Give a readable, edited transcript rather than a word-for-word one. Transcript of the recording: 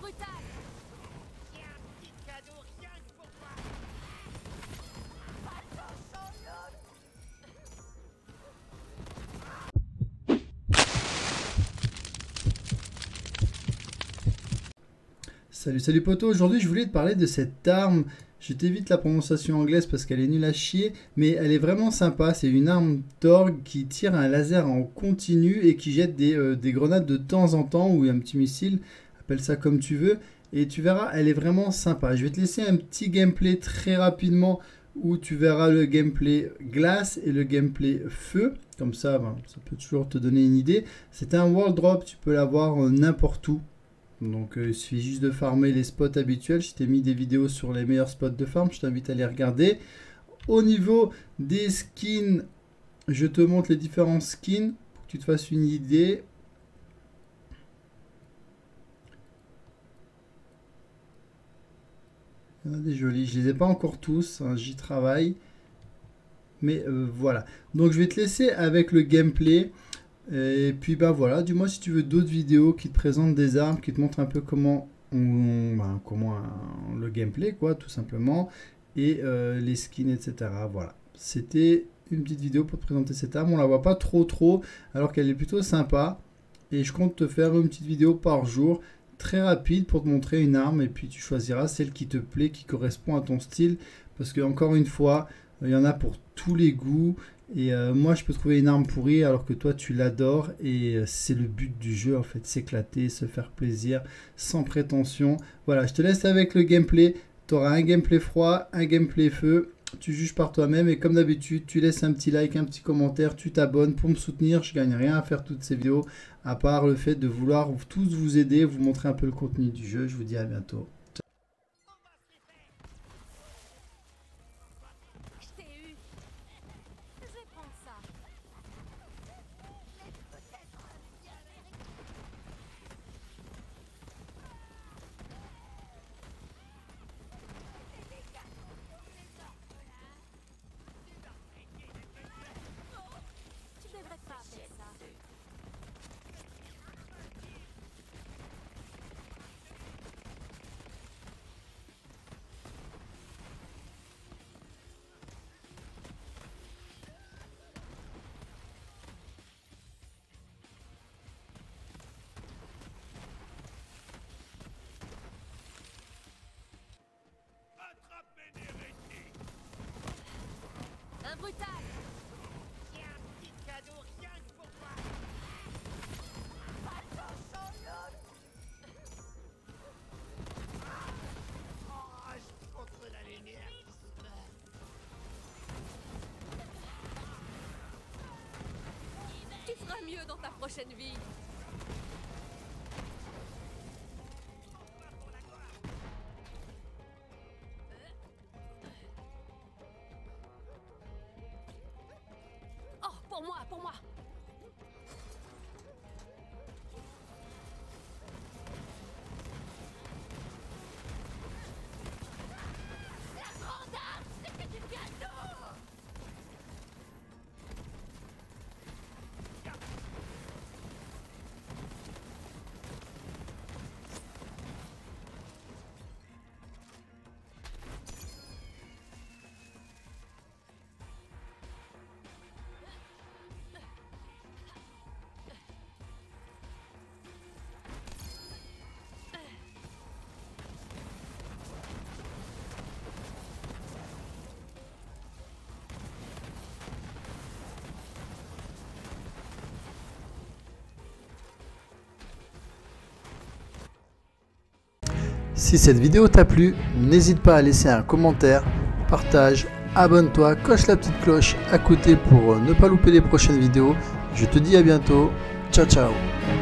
brutal. Tiens, petit cadeau rien que pour toi. Salut poto, aujourd'hui je voulais te parler de cette arme. Je t'évite la prononciation anglaise parce qu'elle est nulle à chier, mais elle est vraiment sympa. C'est une arme Torgue qui tire un laser en continu et qui jette des grenades de temps en temps, ou un petit missile, appelle ça comme tu veux. Et tu verras, elle est vraiment sympa. Je vais te laisser un petit gameplay très rapidement où tu verras le gameplay glace et le gameplay feu. Comme ça, ben, ça peut toujours te donner une idée. C'est un world drop, tu peux l'avoir n'importe où. Donc il suffit juste de farmer les spots habituels. Je t'ai mis des vidéos sur les meilleurs spots de farm, je t'invite à les regarder. Au niveau des skins, je te montre les différents skins pour que tu te fasses une idée. Il y en a des jolis, je les ai pas encore tous, hein, j'y travaille. Mais voilà, donc je vais te laisser avec le gameplay. Et puis bah voilà, dis-moi si tu veux d'autres vidéos qui te présentent des armes, qui te montrent un peu comment le gameplay quoi, tout simplement, et les skins, etc. Voilà, c'était une petite vidéo pour te présenter cette arme. On la voit pas trop, alors qu'elle est plutôt sympa. Et je compte te faire une petite vidéo par jour, très rapide, pour te montrer une arme. Et puis tu choisiras celle qui te plaît, qui correspond à ton style. Parce que encore une fois, il y en a pour tous les goûts. Et moi je peux trouver une arme pourrie alors que toi tu l'adores, et c'est le but du jeu en fait, s'éclater, se faire plaisir sans prétention. Voilà, je te laisse avec le gameplay. Tu auras un gameplay froid, un gameplay feu, tu juges par toi-même, et comme d'habitude tu laisses un petit like, un petit commentaire, tu t'abonnes pour me soutenir. Je gagne rien à faire toutes ces vidéos à part le fait de vouloir tous vous aider, vous montrer un peu le contenu du jeu. Je vous dis à bientôt. Un brutal. Tiens, petit cadeau rien que pour toi. Oh, je contre la lumière qui se meurt. Tu feras mieux dans ta prochaine vie. Pour moi. La grande arme, c'est que du gâteau. Si cette vidéo t'a plu, n'hésite pas à laisser un commentaire, partage, abonne-toi, coche la petite cloche à côté pour ne pas louper les prochaines vidéos. Je te dis à bientôt, ciao ciao.